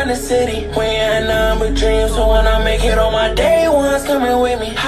around the city. We ain't nothing but dreams, so when I make it on my day one's coming with me.